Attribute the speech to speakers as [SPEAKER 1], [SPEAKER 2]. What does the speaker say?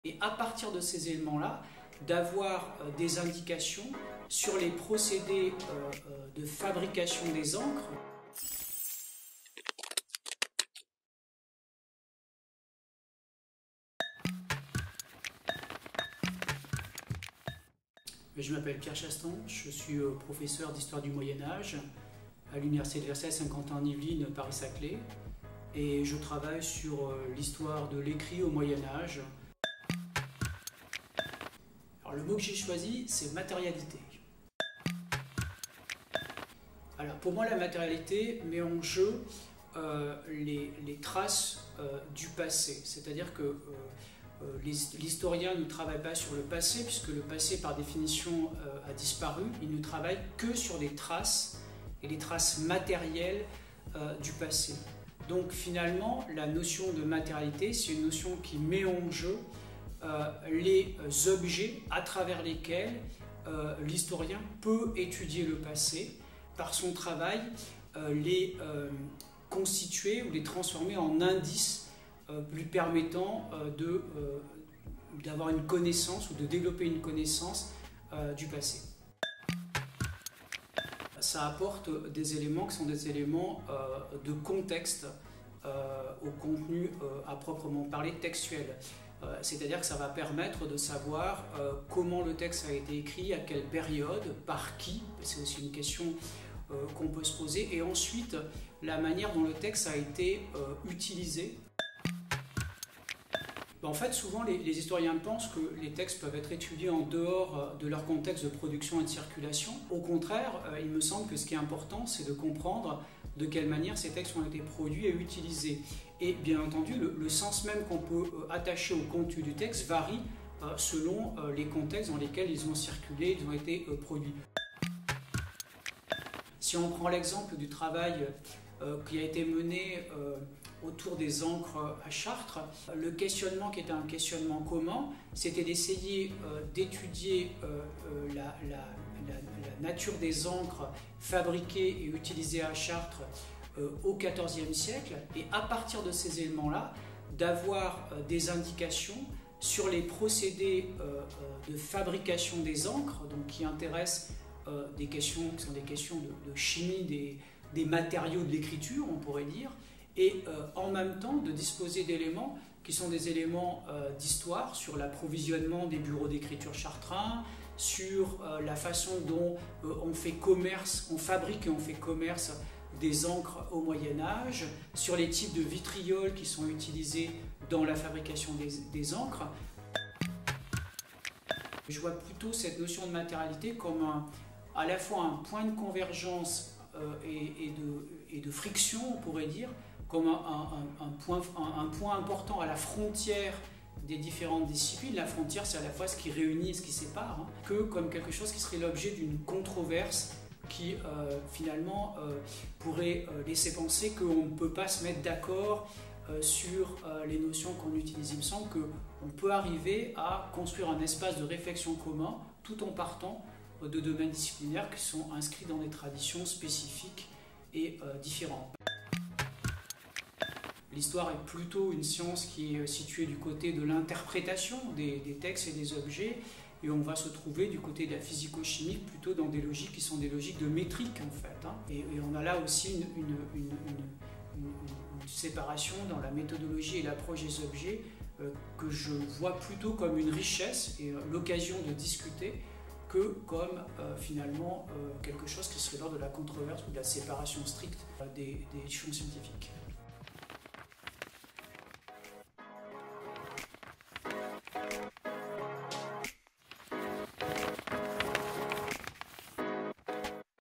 [SPEAKER 1] Et à partir de ces éléments-là, d'avoir des indications sur les procédés de fabrication des encres. Je m'appelle Pierre Chaston, je suis professeur d'histoire du Moyen-Âge à l'Université de Versailles Saint-Quentin-en-Yvelines, Paris-Saclay, et je travaille sur l'histoire de l'écrit au Moyen-Âge. Alors, le mot que j'ai choisi, c'est matérialité. Alors, pour moi, la matérialité met en jeu les traces du passé, c'est-à-dire que l'historien ne travaille pas sur le passé, puisque le passé, par définition, a disparu. Il ne travaille que sur les traces, et les traces matérielles du passé. Donc finalement, la notion de matérialité, c'est une notion qui met en jeu les objets à travers lesquels l'historien peut étudier le passé, par son travail, les constituer ou les transformer en indices lui permettant d'avoir une connaissance ou de développer une connaissance du passé. Ça apporte des éléments qui sont des éléments de contexte au contenu à proprement parler textuel. C'est-à-dire que ça va permettre de savoir comment le texte a été écrit, à quelle période, par qui, c'est aussi une question qu'on peut se poser, et ensuite la manière dont le texte a été utilisé. En fait, souvent, les historiens pensent que les textes peuvent être étudiés en dehors de leur contexte de production et de circulation. Au contraire, il me semble que ce qui est important, c'est de comprendre de quelle manière ces textes ont été produits et utilisés. Et bien entendu, le sens même qu'on peut attacher au contenu du texte varie selon les contextes dans lesquels ils ont circulé, ils ont été produits. Si on prend l'exemple du travail qui a été mené autour des encres à Chartres, le questionnement qui était un questionnement commun, c'était d'essayer d'étudier la nature des encres fabriquées et utilisées à Chartres au XIVe siècle, et à partir de ces éléments-là, d'avoir des indications sur les procédés de fabrication des encres, donc qui intéressent des questions qui sont des questions de chimie des matériaux de l'écriture, on pourrait dire, et en même temps de disposer d'éléments qui sont des éléments d'histoire sur l'approvisionnement des bureaux d'écriture chartrains, sur la façon dont on fait commerce, on fabrique et on fait commerce des encres au Moyen-Âge, sur les types de vitrioles qui sont utilisés dans la fabrication des encres. Je vois plutôt cette notion de matérialité comme à la fois un point de convergence et de friction, on pourrait dire, comme un point important à la frontière des différentes disciplines. La frontière, c'est à la fois ce qui réunit et ce qui sépare, que comme quelque chose qui serait l'objet d'une controverse qui finalement pourrait laisser penser qu'on ne peut pas se mettre d'accord sur les notions qu'on utilise. Il me semble qu'on peut arriver à construire un espace de réflexion commun tout en partant de domaines disciplinaires qui sont inscrits dans des traditions spécifiques et différentes. L'histoire est plutôt une science qui est située du côté de l'interprétation des textes et des objets, et on va se trouver du côté de la physico-chimique plutôt dans des logiques qui sont des logiques de métrique en fait. Et on a là aussi une séparation dans la méthodologie et l'approche des objets que je vois plutôt comme une richesse et l'occasion de discuter que comme finalement quelque chose qui serait lors de la controverse ou de la séparation stricte des champs scientifiques.